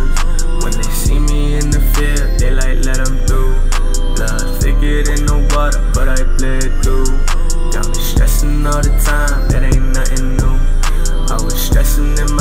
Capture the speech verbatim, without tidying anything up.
lose. When they see me in the field, they like let them through. Blood thicker than the water, but I bled through. Got me stressing all the time, that ain't nothing new. I was stressing in